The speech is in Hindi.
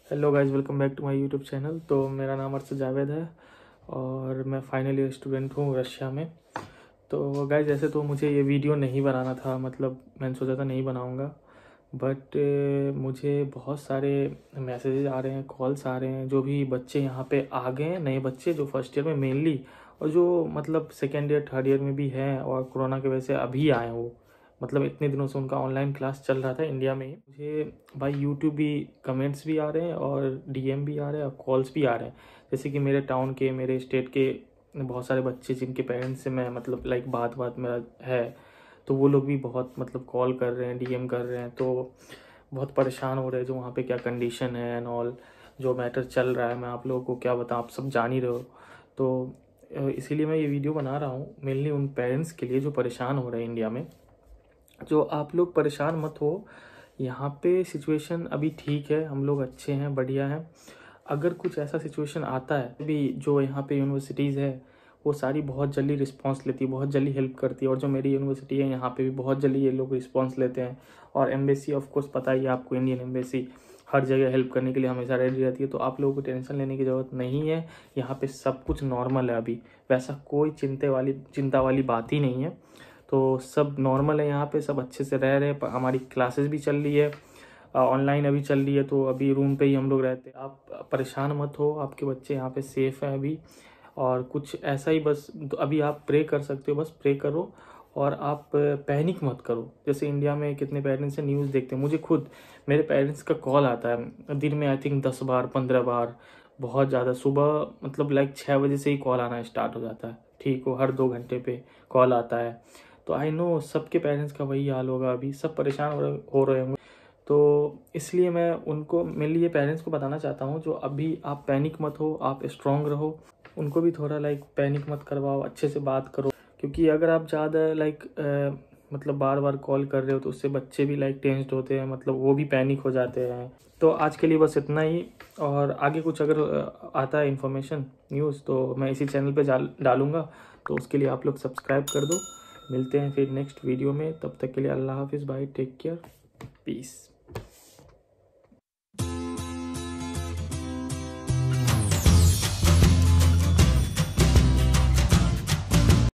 Hello guys, welcome back to my YouTube channel. तो मेरा नाम अर्षद जावेद है और मैं फाइनल ईयर स्टूडेंट हूँ रशिया में। तो गाइस, ऐसे तो मुझे ये वीडियो नहीं बनाना था, मतलब मैंने सोचा था नहीं बनाऊँगा, बट मुझे बहुत सारे मैसेजेस आ रहे हैं, कॉल्स आ रहे हैं। जो भी बच्चे यहाँ पे आ गए हैं, नए बच्चे जो फर्स्ट ईयर में मेनली, और जो मतलब सेकेंड ईयर थर्ड ईयर में भी हैं और कोरोना की वजह से अभी आए हैं वो, मतलब इतने दिनों से उनका ऑनलाइन क्लास चल रहा था इंडिया में ही। मुझे भाई यूट्यूब भी कमेंट्स भी आ रहे हैं और डीएम भी आ रहे हैं और कॉल्स भी आ रहे हैं। जैसे कि मेरे टाउन के, मेरे स्टेट के बहुत सारे बच्चे जिनके पेरेंट्स से मैं मतलब लाइक बात मेरा है, तो वो लोग भी बहुत मतलब कॉल कर रहे हैं, डीएम कर रहे हैं। तो बहुत परेशान हो रहे हैं जो वहाँ पे क्या कंडीशन है एंड ऑल, जो मैटर चल रहा है। मैं आप लोगों को क्या बताऊँ, आप सब जान ही रहे हो। तो इसीलिए मैं ये वीडियो बना रहा हूँ मेनली उन पेरेंट्स के लिए जो परेशान हो रहे हैं इंडिया में। जो आप लोग परेशान मत हो, यहाँ पे सिचुएशन अभी ठीक है, हम लोग अच्छे हैं, बढ़िया हैं। अगर कुछ ऐसा सिचुएशन आता है भी, जो यहाँ पे यूनिवर्सिटीज़ है वो सारी बहुत जल्दी रिस्पांस लेती है, बहुत जल्दी हेल्प करती है। और जो मेरी यूनिवर्सिटी है यहाँ पे भी बहुत जल्दी ये लोग रिस्पांस लेते हैं। और एम्बेसी ऑफ कोर्स पता ही है आपको, इंडियन एम्बेसी हर जगह हेल्प करने के लिए हमेशा रेडी रहती है। तो आप लोगों को टेंशन लेने की ज़रूरत नहीं है, यहाँ पे सब कुछ नॉर्मल है अभी। वैसा कोई चिंता वाली बात ही नहीं है। तो सब नॉर्मल है यहाँ पे, सब अच्छे से रह रहे हैं। हमारी क्लासेस भी चल रही है, ऑनलाइन अभी चल रही है, तो अभी रूम पे ही हम लोग रहते हैं। आप परेशान मत हो, आपके बच्चे यहाँ पे सेफ हैं अभी। और कुछ ऐसा ही बस तो अभी आप प्रे कर सकते हो, बस प्रे करो और आप पैनिक मत करो। जैसे इंडिया में कितने पेरेंट्स से न्यूज़ देखते हैं, मुझे खुद मेरे पेरेंट्स का कॉल आता है दिन में, आई थिंक 10 बार 15 बार, बहुत ज़्यादा। सुबह मतलब लाइक 6 बजे से ही कॉल आना स्टार्ट हो जाता है, ठीक हो, हर 2 घंटे पे कॉल आता है। तो आई नो सबके पेरेंट्स का वही हाल होगा, अभी सब परेशान हो रहे होंगे। तो इसलिए मैं उनको, मेनली ये पेरेंट्स को बताना चाहता हूँ, जो अभी आप पैनिक मत हो, आप स्ट्रांग रहो। उनको भी थोड़ा लाइक पैनिक मत करवाओ, अच्छे से बात करो। क्योंकि अगर आप ज़्यादा लाइक मतलब बार बार कॉल कर रहे हो तो उससे बच्चे भी लाइक टेंस्ड होते हैं, मतलब वो भी पैनिक हो जाते हैं। तो आज के लिए बस इतना ही। और आगे कुछ अगर आता है इन्फॉर्मेशन, न्यूज़, तो मैं इसी चैनल पे डालूंगा। तो उसके लिए आप लोग सब्सक्राइब कर दो। मिलते हैं फिर नेक्स्ट वीडियो में, तब तक के लिए अल्लाह हाफिज़, बाय, टेक केयर, पीस।